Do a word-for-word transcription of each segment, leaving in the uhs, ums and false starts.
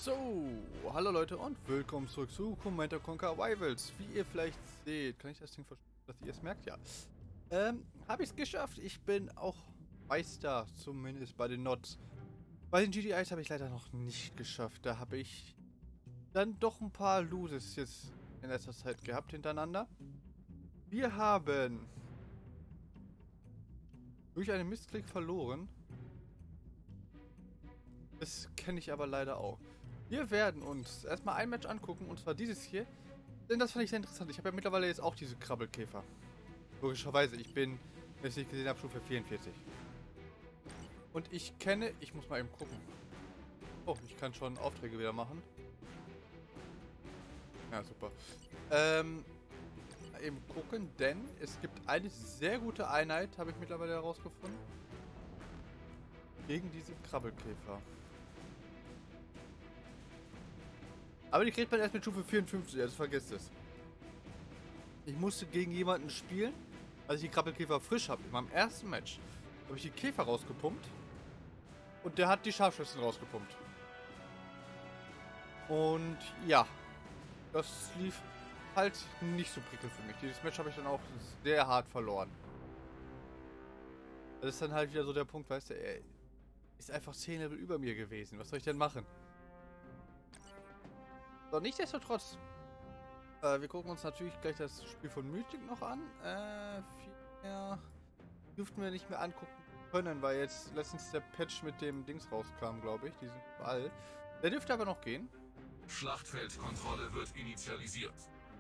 So, hallo Leute und willkommen zurück zu Command and Conquer Rivals. Wie ihr vielleicht seht, kann ich das Ding verstehen, dass ihr es merkt? Ja. Ähm, habe ich es geschafft. Ich bin auch Meister, zumindest bei den Nods. Bei den G D Is habe ich leider noch nicht geschafft. Da habe ich dann doch ein paar Loses jetzt in letzter Zeit gehabt hintereinander. Wir haben durch einen Missklick verloren. Das kenne ich aber leider auch. Wir werden uns erstmal ein Match angucken, und zwar dieses hier. Denn das fand ich sehr interessant. Ich habe ja mittlerweile jetzt auch diese Krabbelkäfer. Logischerweise, ich bin, wenn ich es nicht gesehen habe, Stufe vierundvierzig. Und ich kenne, ich muss mal eben gucken. Oh, ich kann schon Aufträge wieder machen. Ja, super. Ähm, eben gucken, denn es gibt eine sehr gute Einheit, habe ich mittlerweile herausgefunden. Gegen diese Krabbelkäfer. Aber die kriegt man erst mit Stufe vierundfünfzig, also vergesst es. Ich musste gegen jemanden spielen, als ich die Krabbelkäfer frisch habe. In meinem ersten Match habe ich die Käfer rausgepumpt und der hat die Scharfschützen rausgepumpt. Und ja, das lief halt nicht so prickelnd für mich. Dieses Match habe ich dann auch sehr hart verloren. Das ist dann halt wieder so der Punkt, weißt du, er ist einfach zehn Level über mir gewesen. Was soll ich denn machen? So, nichtsdestotrotz. Äh, wir gucken uns natürlich gleich das Spiel von Mythic noch an. Äh, viel mehr dürften wir nicht mehr angucken können, weil jetzt letztens der Patch mit dem Dings rauskam, glaube ich. Die sind überall. Der dürfte aber noch gehen. Schlachtfeldkontrolle wird initialisiert.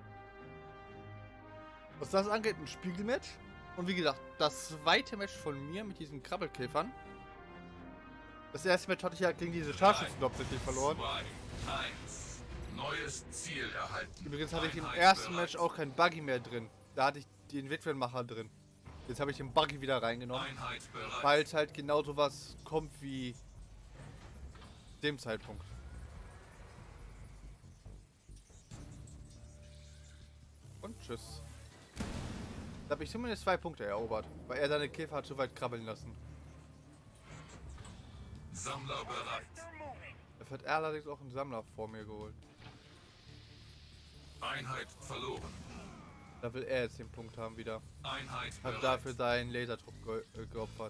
Was das angeht, ein Spiegelmatch. Und wie gesagt, das zweite Match von mir mit diesen Krabbelkäfern. Das erste Match hatte ich ja gegen diese Scharfschützen hauptsächlich verloren. zwei, eins. Neues Ziel erhalten. Übrigens hatte ich im Einheit ersten bereit. Match auch kein Buggy mehr drin. Da hatte ich den Witwenmacher drin. Jetzt habe ich den Buggy wieder reingenommen. Einheit bereit. Weil es halt genau sowas kommt wie dem Zeitpunkt. Und tschüss. Da habe ich zumindest zwei Punkte erobert, weil er seine Käfer hat zu weit krabbeln lassen. Sammler bereit. Dafür hat er allerdings auch einen Sammler vor mir geholt. Einheit verloren. Da will er jetzt den Punkt haben wieder. Einheit Hat bereit. dafür seinen Lasertrupp ge äh, geopfert.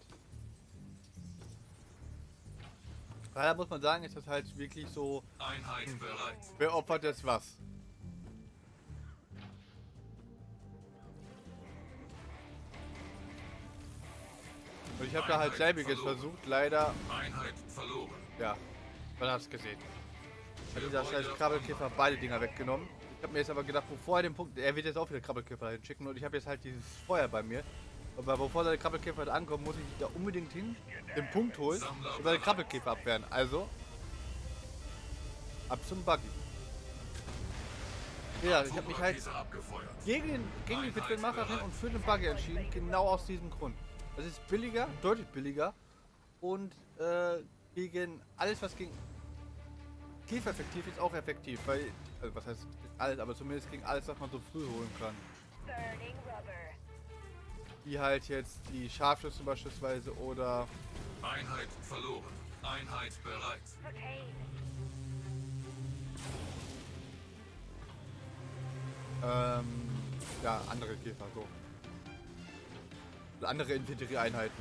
Daher muss man sagen, ist das halt wirklich so, Einheit bereit. wer opfert jetzt was? Und ich habe da halt Einheit selbiges verloren. versucht, leider, Einheit verloren. ja, man hat es gesehen. Hat dieser scheiß Krabbelkäfer beide Dinger weggenommen. Ich habe mir jetzt aber gedacht, bevor er den Punkt, er wird jetzt auch wieder Krabbelkäfer dahin schicken und ich habe jetzt halt dieses Feuer bei mir. Aber bevor seine Krabbelkäfer halt ankommen, muss ich da unbedingt hin, den Punkt holen und seine Krabbelkäfer abwehren. Also, ab zum Buggy. Ja, ich habe mich halt Atomrakete abgefeuert. gegen den, gegen die Witwenmacherin und für den Buggy entschieden, genau aus diesem Grund. Das ist billiger, deutlich billiger und äh, gegen alles, was gegen Käfer effektiv ist, auch effektiv, weil, also was heißt alles, aber zumindest gegen alles, was man so früh holen kann. Wie halt jetzt die Scharfschüsse beispielsweise oder Einheit verloren. Einheit bereit. ähm, ja, andere Käfer so. Andere Infanterieeinheiten.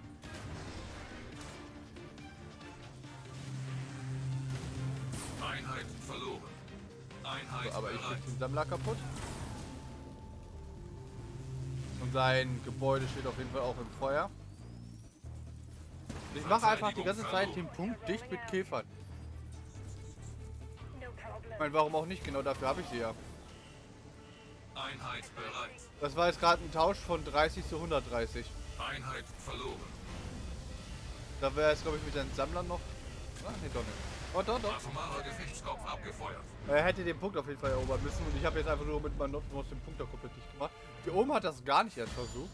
Einheit verloren. Einheit So, aber ich bereit. krieg den Sammler kaputt. Und sein Gebäude steht auf jeden Fall auch im Feuer. Ich mache einfach die ganze Zeit den Punkt dicht mit Käfern. Ich meine, warum auch nicht? Genau dafür habe ich sie ja. Einheit bereit. Das war jetzt gerade ein Tausch von dreißig zu hundertdreißig. Einheit verloren. Da wäre es, glaube ich, mit den Sammlern noch. Ah, nee, doch nicht. Oh, doch, doch. Atomarer Gefechtskopf abgefeuert. Er hätte den Punkt auf jeden Fall erobern müssen und ich habe jetzt einfach nur mit meinem Notmus den Punkt da komplett nicht gemacht. Hier oben hat das gar nicht erst versucht.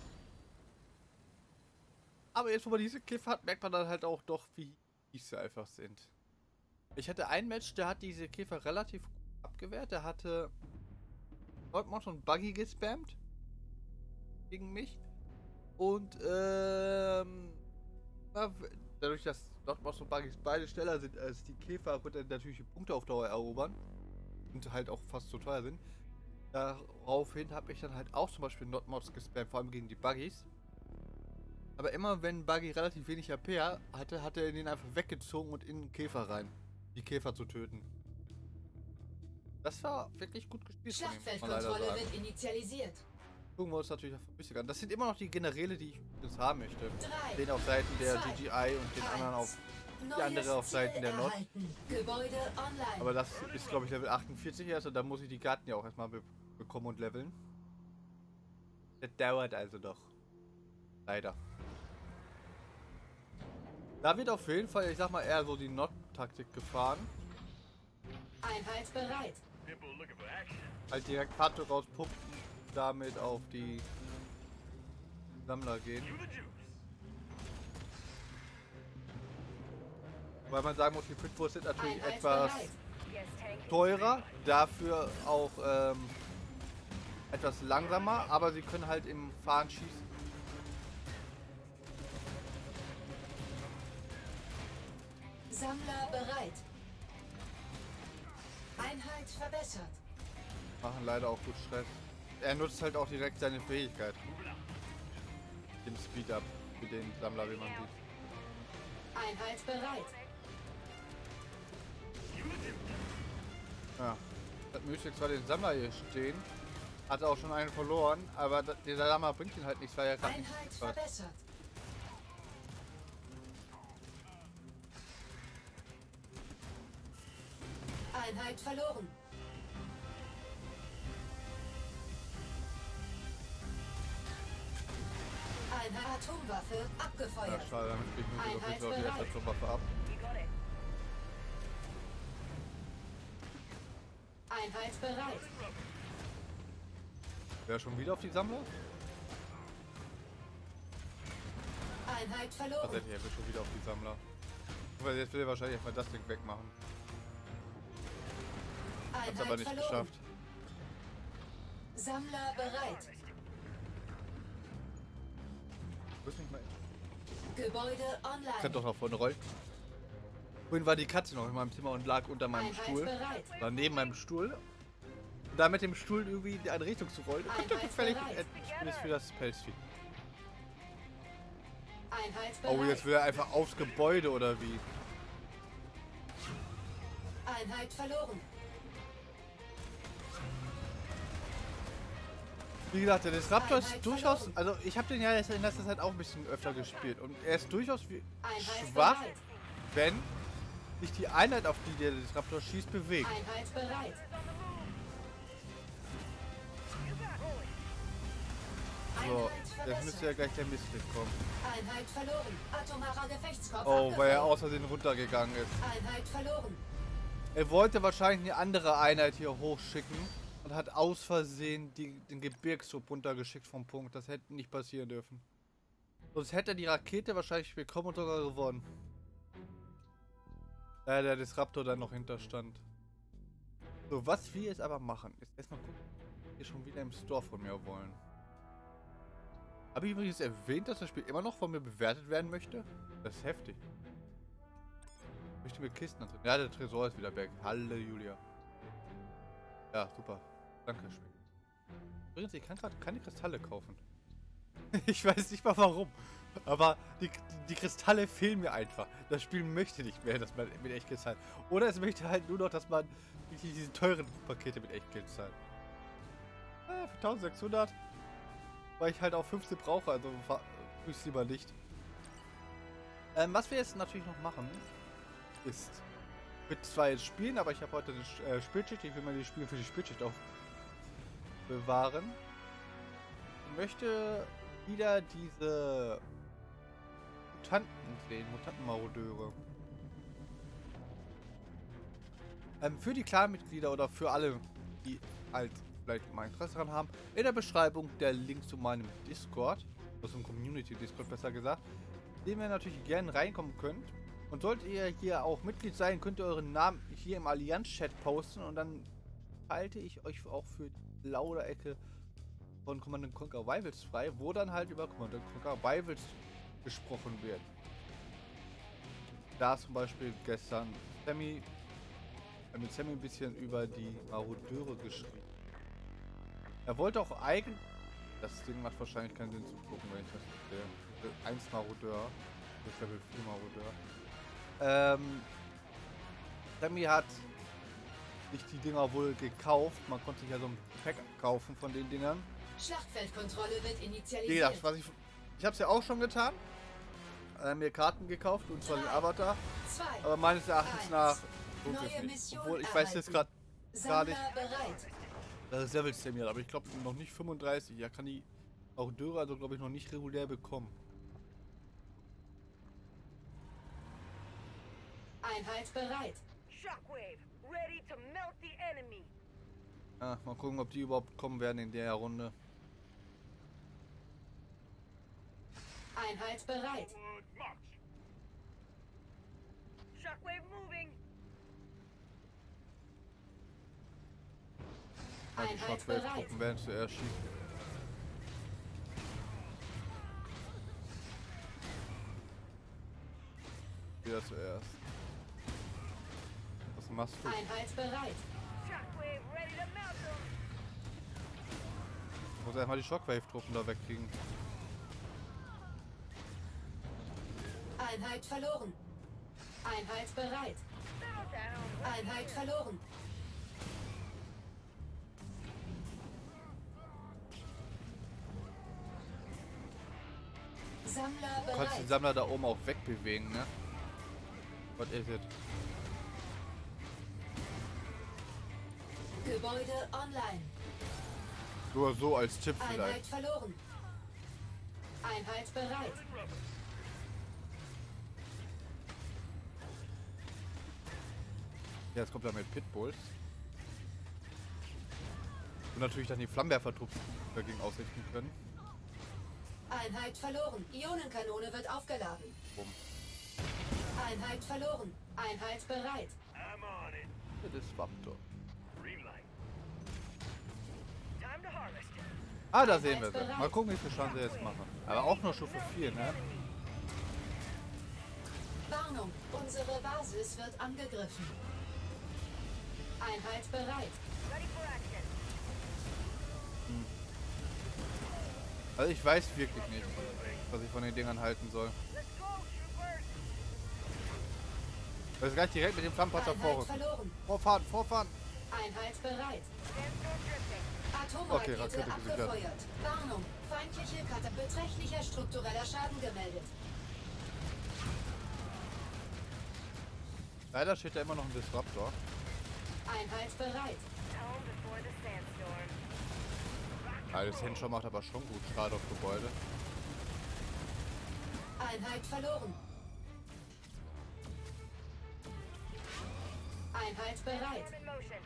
Aber jetzt, wo man diese Käfer hat, merkt man dann halt auch doch, wie fies sie einfach sind. Ich hatte ein Match, der hat diese Käfer relativ gut abgewehrt. Der hatte Leutmont und Buggy gespammt. Gegen mich. Und, ähm... dadurch, dass Notmods und Buggies beide schneller sind als die Käfer und dann natürlich die Punkte auf Dauer erobern und halt auch fast so teuer sind. Daraufhin habe ich dann halt auch zum Beispiel Notmods gespammt, vor allem gegen die Buggies. Aber immer wenn ein Buggy relativ wenig H P hatte, hat er den einfach weggezogen und in den Käfer rein, die Käfer zu töten. Das war wirklich gut gespielt. Schlachtfeldkontrolle wird initialisiert. Gucken wir uns natürlich auf ein bisschen an. Das sind immer noch die Generäle, die ich jetzt haben möchte. Drei, Den auf Seiten der zwei, G G I und den anderen auf die andere auf Seiten der Not. Gebäude online. Aber das ist, glaube ich, Level achtundvierzig erst und da muss ich die Karten ja auch erstmal be bekommen und leveln. Das dauert also doch. Leider. Da wird auf jeden Fall, ich sag mal, eher so die Not-Taktik gefahren. Einheit bereit. Halt direkt Karte rauspumpen, damit auf die Sammler gehen. Weil man sagen muss, die Pitbulls sind natürlich Einheit etwas bereit. teurer, dafür auch ähm, etwas langsamer, aber sie können halt im Fahren schießen. Sammler bereit. Einheit verbessert. Machen leider auch gut Stress. Er nutzt halt auch direkt seine Fähigkeit. Den Speed Up für den Sammler, wie man sieht. Einheit bereit. Ja. Das müsste zwar den Sammler hier stehen, hat auch schon einen verloren, aber dieser Sammler bringt ihn halt nichts, weil er gerade Einheit nichts hat. verbessert. Einheit verloren. Eine Atomwaffe Ja, abgefeuert. schade, damit kriegen wir auf jeden Fall die erste Einheit Atomwaffe ab. Einheit bereit. Wer schon wieder auf die Sammler? Einheit verloren. Tatsächlich, er will schon wieder auf die Sammler. Weil jetzt will er wahrscheinlich erstmal das Ding wegmachen. Hat es aber Einheit nicht verloren. geschafft. Sammler bereit. Muss nicht mal. Gebäude Kann online. doch noch vorne rollen. Vorhin war die Katze noch in meinem Zimmer und lag unter meinem Einheit Stuhl. bereit. War neben meinem Stuhl. Und da mit dem Stuhl irgendwie in eine Richtung zu rollen. Könnt ihr Einheit gefällig bereit. etwas für das Pelzvieh. Einheit bereit. Oh, jetzt will er einfach aufs Gebäude oder wie? Einheit verloren. Wie gesagt, der Disruptor ist Einheit durchaus, verloren. also ich habe den ja jetzt in letzter Zeit auch ein bisschen öfter gespielt und er ist durchaus wie Einheit schwach, bereit. wenn sich die Einheit, auf die der Disruptor schießt, bewegt. Einheit bereit. So, Einheit jetzt verbessert. müsste ja gleich der Mistlicht kommen. Einheit verloren. Atomarer Gefechtskopf Oh, weil er abgefeuert. aus Versehen runtergegangen ist. Einheit verloren. Er wollte wahrscheinlich eine andere Einheit hier hochschicken und hat aus Versehen die, den Gebirgstrupp runtergeschickt vom Punkt. Das hätte nicht passieren dürfen. Sonst hätte er die Rakete wahrscheinlich bekommen und sogar gewonnen. Da der Disruptor dann noch hinterstand. So, was wir jetzt aber machen, ist erstmal gucken, was wir schon wieder im Store von mir wollen. Habe ich übrigens erwähnt, dass das Spiel immer noch von mir bewertet werden möchte? Das ist heftig. Möchte mit Kisten drin. Ja, der Tresor ist wieder weg. Halleluja. Ja, super. Danke, Spiel. Übrigens, ich kann gerade keine Kristalle kaufen. Ich weiß nicht mal warum. Aber die, die Kristalle fehlen mir einfach. Das Spiel möchte nicht mehr, dass man mit Echtgeld zahlt. Oder es möchte halt nur noch, dass man wirklich diese teuren Pakete mit Echtgeld zahlt. Ah, für eintausendsechshundert. Weil ich halt auch fünfzehn brauche, also tue ich es lieber nicht. Ähm, was wir jetzt natürlich noch machen, ist, ich will zwar jetzt spielen, aber ich habe heute eine äh, Spielschicht, ich will mir die Spiele für die Spielschicht auch bewahren. Ich möchte wieder diese Mutanten sehen, Mutantenmarodeure. Ähm, für die Clan-Mitglieder oder für alle, die halt vielleicht mal Interesse daran haben, in der Beschreibung der Link zu meinem Discord, also zum Community-Discord besser gesagt, in den ihr natürlich gerne reinkommen könnt. Und solltet ihr hier auch Mitglied sein, könnt ihr euren Namen hier im Allianz-Chat posten und dann halte ich euch auch für die blaue Ecke von Command and Conquer Rivals frei, wo dann halt über Command and Conquer Rivals gesprochen wird. da zum Beispiel gestern Sammy, äh, mit Sammy ein bisschen über die Marodeure geschrieben. Er wollte auch eigentlich, das Ding macht wahrscheinlich keinen Sinn zu gucken, wenn ich das sehe. eins Marodeur, das Level vier Marodeur. Ähm, Sammy hat sich die Dinger wohl gekauft. Man konnte sich ja so ein Pack kaufen von den Dingern. Schlachtfeldkontrolle wird Wie initialisiert. gesagt, was ich, ich habe es ja auch schon getan. Äh, mir Karten gekauft und zwar den Avatar. Zwei. Aber meines Erachtens Eins. nach lohnt es Neue nicht. Mission Obwohl ich weiß jetzt gerade gar nicht, Sammler bereit. dass es Level zehn hat, aber ich glaube noch nicht fünfunddreißig. Ja, kann die auch Dörer also glaube ich noch nicht regulär bekommen. Einheit bereit. Shockwave, ready to melt the enemy. Ja, mal gucken, ob die überhaupt kommen werden in der Runde. Einheit bereit. Shockwave moving. Ja, die Einheit Shockwave-Truppen bereit. werden zuerst schießen. Wieder zuerst. Was machst du? Einheit bereit. Shockwave, ready to melt them. Ich muss erstmal die Shockwave-Truppen da wegkriegen. Einheit verloren. Einheit bereit. Settle down. Einheit verloren. Sammler Du kannst den bereit. Sammler da oben auch wegbewegen, ne? What is it? Gebäude online. Nur so als Tipp Einheit vielleicht. verloren. Einheit bereit. Ja, jetzt kommt er mit Pitbulls. Und natürlich dann die Flammenwerfer-Trupps dagegen ausrichten können. Einheit verloren. Ionenkanone wird aufgeladen. Bumm. Einheit verloren. Einheit bereit. I'm on it. Das ist Waptor. Green light. Time to harvest. Ah, da sehen wir sie. Mal gucken, wie viel Schaden sie jetzt machen. Aber auch nur Stufe vier, ne? Warnung. Unsere Basis wird angegriffen. Einheit bereit. Ready for action. Also ich weiß wirklich nicht, was ich von den Dingern halten soll. Let's go, troopers. Das ist gleich direkt mit dem Flammenpanzer Einheit vorrücken. verloren. Vorfahren, vorfahren. Einheit bereit. Sandstorm drifting. Okay, Atomrakete Rakete gesichert. abgefeuert. Warnung. Feindliche Karte. Beträchtlicher struktureller Schaden gemeldet. Leider steht da immer noch ein Disruptor. Einheit bereit. Calm before the sandstorm. Ja, das Henscher macht aber schon gut Schade auf Gebäude. Einheit verloren. Einheit bereit. Storm in motion.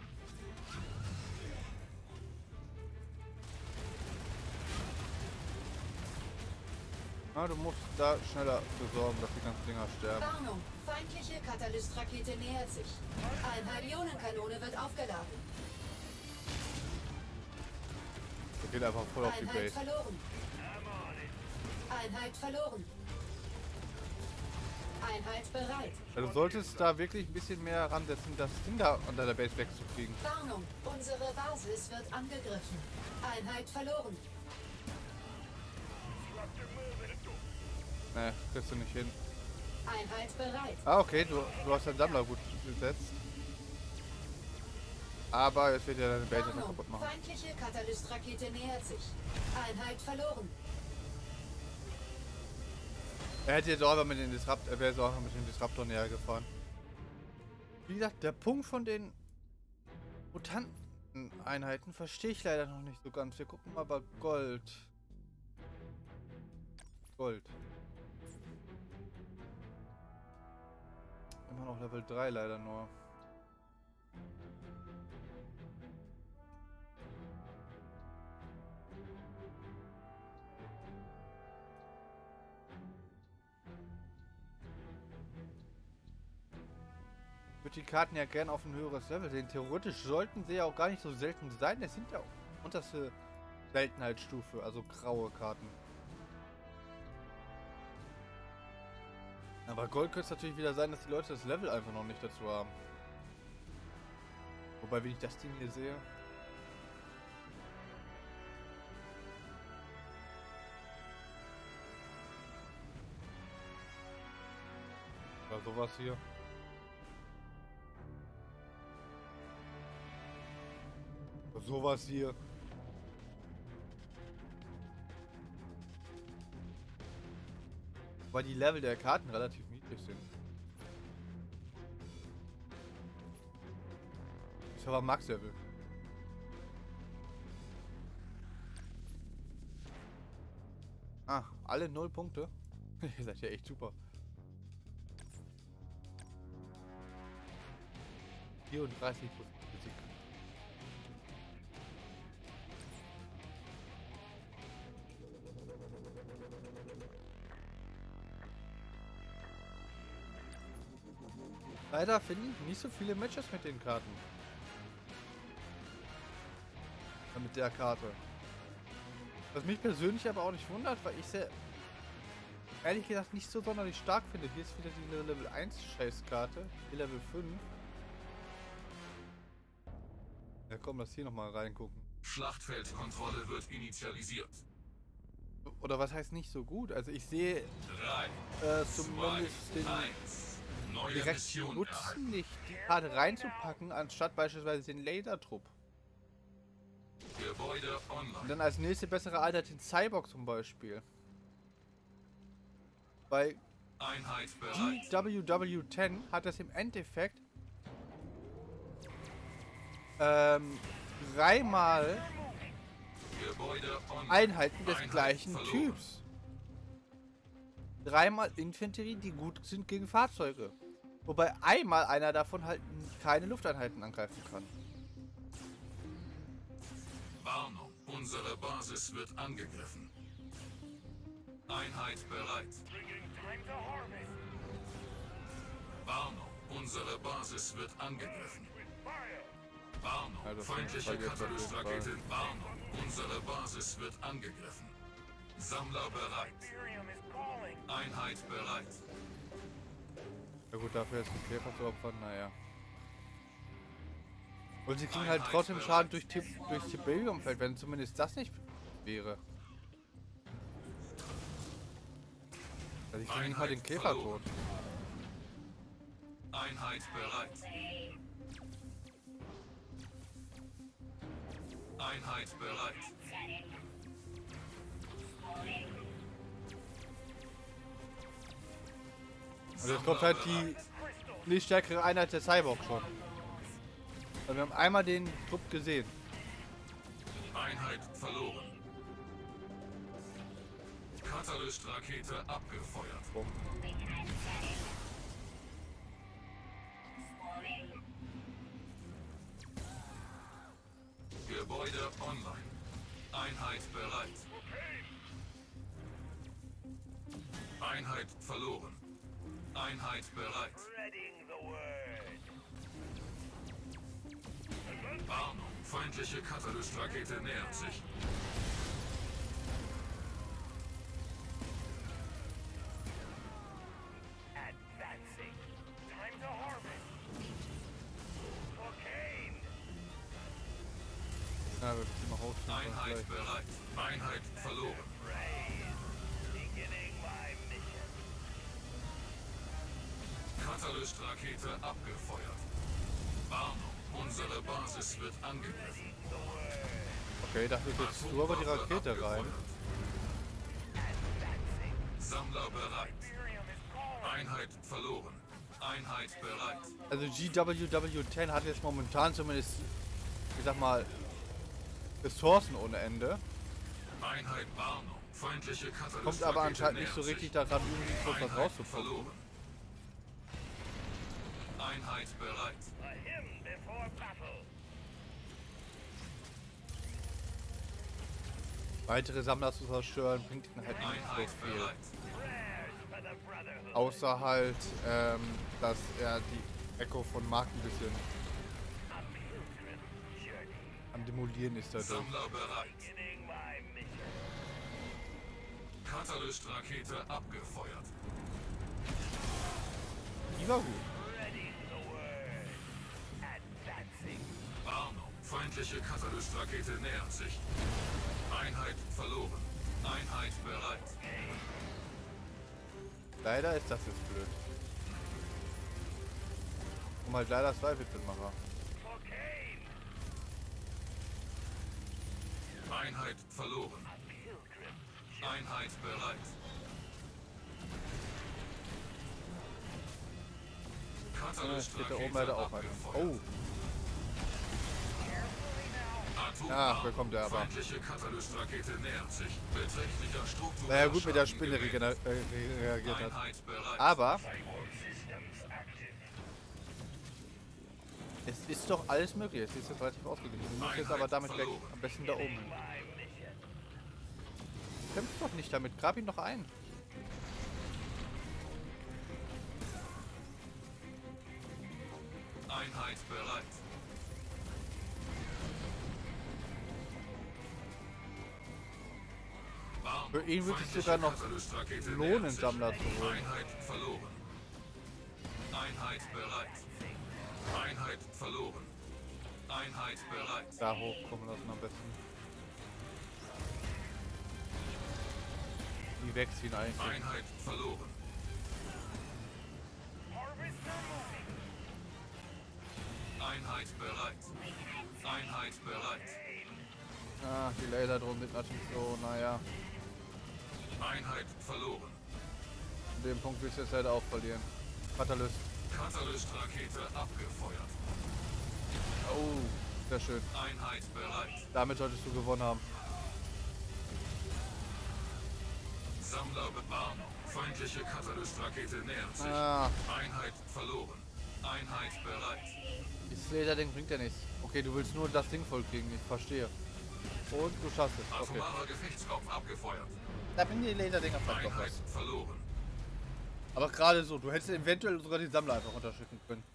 Na, du musst da schneller besorgen, dass die ganzen Dinger sterben. Warnung. Feindliche Katalyst-Rakete nähert sich. Einheit Ionenkanone wird aufgeladen. Der geht einfach voll auf die Einheit Base. verloren. Einheit verloren. Einheit bereit. Also du solltest da wirklich ein bisschen mehr ransetzen, das Ding da unter der Base wegzukriegen. Warnung. Unsere Basis wird angegriffen. Einheit verloren. Ne, kriegst du nicht hin. Einheit bereit. Ah, okay, du, du hast deinen Sammler gut gesetzt. Aber jetzt wird ja deine Base noch Warnung. kaputt machen. Feindliche Katalyst-Rakete nähert sich. Einheit verloren. Er hätte jetzt auch einfach mit den Disrupt, er wäre jetzt auch einfach mit dem Disruptor näher gefahren. Wie gesagt, der Punkt von den Mutanten-Einheiten verstehe ich leider noch nicht so ganz. Wir gucken mal bei Gold. Gold. Immer noch Level drei leider nur. Ich würde die Karten ja gerne auf ein höheres Level sehen. Theoretisch sollten sie ja auch gar nicht so selten sein. Es sind ja auch unterste Seltenheitsstufe, also graue Karten. Aber Gold könnte es natürlich wieder sein, dass die Leute das Level einfach noch nicht dazu haben. Wobei, wenn ich das Ding hier sehe... Oder sowas hier. Oder sowas hier. Weil die Level der Karten relativ niedrig sind. Ist aber Max-Level. Ah, alle null Punkte. Ihr seid ja echt super. vierunddreißig Prozent Physik. Leider finde ich nicht so viele Matches mit den Karten. Äh, Mit der Karte. Was mich persönlich aber auch nicht wundert, weil ich sehr ehrlich gesagt nicht so sonderlich stark finde. Hier ist wieder diese Level eins Scheißkarte. Hier Level fünf. Ja komm, lass hier nochmal reingucken. Schlachtfeldkontrolle wird initialisiert. Oder was heißt nicht so gut? Also ich sehe drei, äh, zumindest den eins. Neue direkten Mission Nutzen erhalten. nicht, die Karte reinzupacken, anstatt beispielsweise den Lasertrupp. Gebäude online. Und dann als nächste bessere Alter den Cyborg zum Beispiel. Bei Einheit G bereit. W W zehn hat das im Endeffekt ähm, dreimal Gebäude online. Einheiten des Einheit gleichen verloren. Typs. Dreimal Infanterie, die gut sind gegen Fahrzeuge. Wobei einmal einer davon halt keine Lufteinheiten angreifen kann. Warnung. Unsere Basis wird angegriffen. Einheit bereit. Warnung. Unsere Basis wird angegriffen. Warnung. Ja, das Feindliche vergisst auf jeden Katalystrakete. Warnung. Unsere Basis wird angegriffen. Sammler bereit. Einheit bereit. Ja gut, dafür ist ein Käfer zu opfern, naja. Und sie kriegen halt trotzdem Schaden durch, Tib durch Tiberiumfeld, wenn zumindest das nicht wäre. Also ich kriege nicht mal den Käfer tot. Einheit bereit. Einheit bereit. Und jetzt kommt halt die nicht stärkere Einheit der Cyborg schon. Weil wir haben einmal den Trupp gesehen. Einheit verloren. Katalyst-Rakete abgefeuert. Bumm. Gebäude online. Einheit bereit. Einheit verloren. Einheit bereit. Warnung. Feindliche Katalyst-Rakete nähert sich. Ja, wir müssen mal hochstehen. Einheit bereit. Einheit verloren. Katalyst-Rakete abgefeuert. Warnung. Unsere Basis wird angegriffen. Okay, da wird jetzt nur aber die Rakete rein. Sammler bereit. Einheit verloren. Einheit bereit. Also G W W zehn hat jetzt momentan zumindest, ich sag mal, Ressourcen ohne Ende. Einheit Warnung. Feindliche Katalyst-Rakete Kommt aber anscheinend nicht so nähert richtig sich. daran, irgendwie kurz was Einheit rauszubekommen. verloren. Einheit bereit. Weitere Sammler zu zerstören bringt ihnen halt nicht Einheit so viel. bereit. Außer halt, ähm, dass er die Echo von Mark ein bisschen am Demolieren ist dadurch. Sammler bereit. Katalyst-Rakete abgefeuert. Die war gut. Warnung. Feindliche Katalyst-Rakete nähert sich. Einheit verloren. Einheit bereit. Leider ist das jetzt blöd. Und halt leider zwei Witzelmacher. Einheit verloren. Einheit bereit. Ja, steht da oben leider auch einer. Oh. Ach, wer kommt der aber? Feindliche Katalyst-Rakete nähert sich. Beträchtlicher Struktur. Naja gut, mit der Spinne reagiert hat. Aber es ist doch alles möglich. Es ist jetzt relativ ausgeglichen. Du musst jetzt aber damit weg. Am besten da oben hin. Kämpf doch nicht damit. Grab ihn doch ein. Einheit bereit. Für ihn würde es sogar noch lohnen, Sammler zu holen. Einheit verloren. Einheit bereit. Einheit verloren. Einheit bereit. Da hochkommen lassen am besten. Die wegziehen eigentlich. Einheit verloren. Einheit bereit. Einheit bereit. Ah, die Laser drum sind natürlich so, naja. Einheit verloren. An dem Punkt willst du jetzt halt auch verlieren. Katalyst. Katalyst-Rakete abgefeuert. Oh, sehr schön. Einheit bereit. Damit solltest du gewonnen haben. Sammlerbewarnung. Feindliche Katalyst-Rakete nähert sich. Ah, Einheit verloren. Einheit bereit. das Laserding bringt ja nichts. Okay, du willst nur das Ding voll kriegen, ich verstehe. Und du schaffst es. Okay. Atomarer Gefechtskopf abgefeuert. Da bin die Laserdinger vielleicht doch Einheit was. verloren. Aber gerade so, du hättest eventuell sogar die Sammler einfach unterschicken können.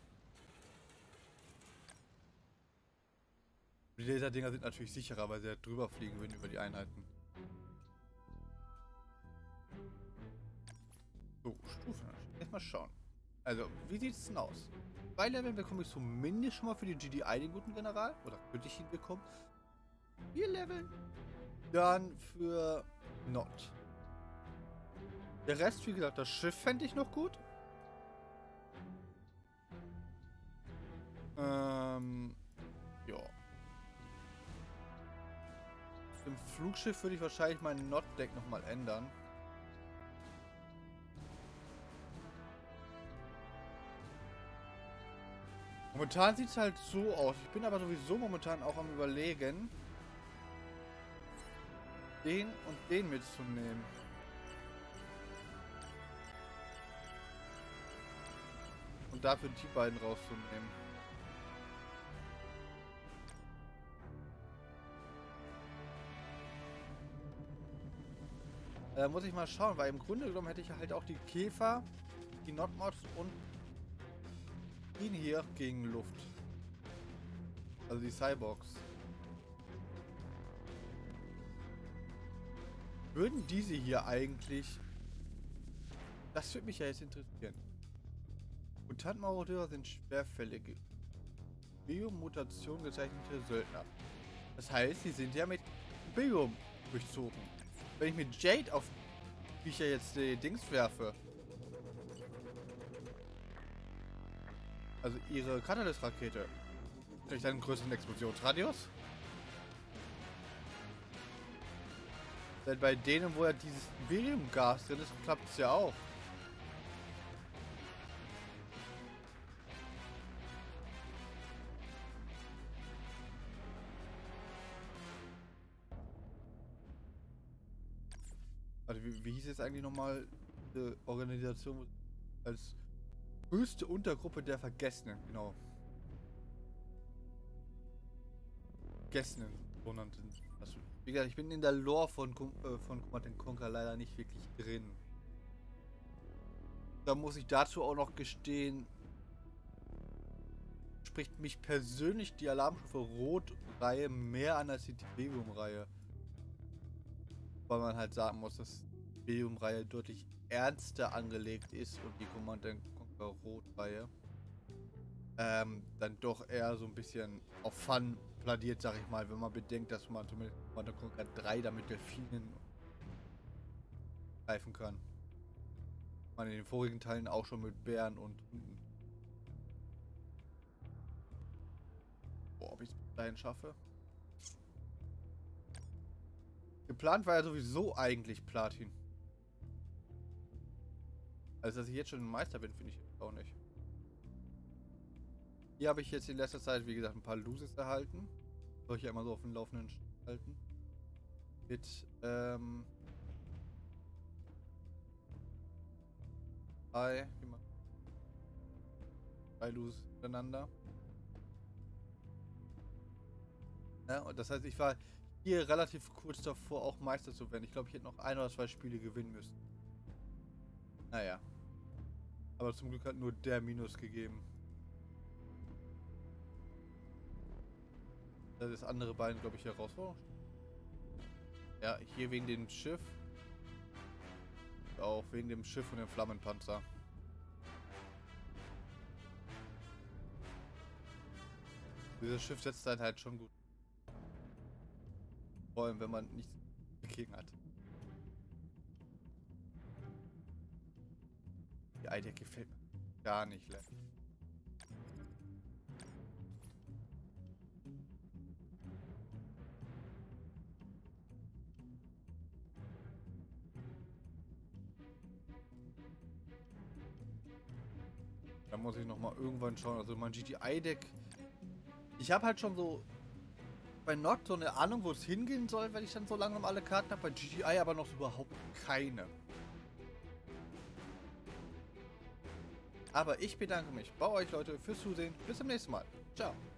Die Laserdinger sind natürlich sicherer, weil sie halt drüber fliegen würden über die Einheiten. So, Stufen. Erstmal schauen. Also, wie sieht es denn aus? Zwei Level bekomme ich zumindest schon mal für die G D I den guten General. Oder könnte ich ihn bekommen? Vier Level. Dann für Not. Der Rest, wie gesagt, das Schiff fände ich noch gut. Ähm, ja. Im Flugschiff würde ich wahrscheinlich meinen Not-Deck nochmal ändern. Momentan sieht es halt so aus. Ich bin aber sowieso momentan auch am Überlegen, den und den mitzunehmen. Und dafür die beiden rauszunehmen. Da muss ich mal schauen, weil im Grunde genommen hätte ich halt auch die Käfer, die Notmods und ihn hier gegen Luft. Also die Cyborgs. Würden diese hier eigentlich... Das würde mich ja jetzt interessieren. Mutantenmarodeurer sind schwerfällige, Biomutationen gezeichnete Söldner. Das heißt, sie sind ja mit Biom durchzogen. Wenn ich mit Jade auf wie ich ja jetzt die Dings werfe, also ihre Katalyst-Rakete, durch einen größeren Explosionsradius. Denn bei denen, wo ja dieses Bariumgas drin ist, klappt es ja auch. Also wie, wie hieß jetzt eigentlich nochmal die Organisation als höchste Untergruppe der Vergessenen, genau. Vergessenen, so nannten. Also, wie gesagt, ich bin in der Lore von, äh, von Command and Conquer leider nicht wirklich drin. Da muss ich dazu auch noch gestehen, spricht mich persönlich die Alarmstufe Rot-Reihe mehr an als die Tiberium-Reihe. Weil man halt sagen muss, dass die Tiberium-Reihe deutlich ernster angelegt ist und die Command and Conquer Rot-Reihe ähm, dann doch eher so ein bisschen auf Fun pladiert, sag ich mal, wenn man bedenkt, dass man zumindest Command and Conquer drei damit Delfinen greifen kann. Man in den vorigen Teilen auch schon mit Bären und Hunden. Boah, ob ich es bis dahin schaffe. Geplant war ja sowieso eigentlich Platin. Also, dass ich jetzt schon ein Meister bin, finde ich auch nicht. Hier habe ich jetzt in letzter Zeit, wie gesagt, ein paar Loses erhalten. Soll ich ja immer so auf dem Laufenden halten. Mit, ähm... drei, drei Loses miteinander. Ja, und das heißt, ich war hier relativ kurz davor, auch Meister zu werden. Ich glaube, ich hätte noch ein oder zwei Spiele gewinnen müssen. Naja. Aber zum Glück hat nur der Minus gegeben. Das ist andere Bein, glaube ich, Herausforderung. Ja, hier wegen dem Schiff. Auch wegen dem Schiff und dem Flammenpanzer. Dieses Schiff setzt halt halt schon gut. Vor allem, wenn man nichts dagegen hat. Die Idee gefällt mir gar nicht lecker. Da muss ich noch mal irgendwann schauen. Also mein G T I-Deck. Ich habe halt schon so bei Not so eine Ahnung, wo es hingehen soll, wenn ich dann so langsam alle Karten habe. Bei G T I aber noch überhaupt keine. Aber ich bedanke mich bei euch, Leute, fürs Zusehen. Bis zum nächsten Mal. Ciao.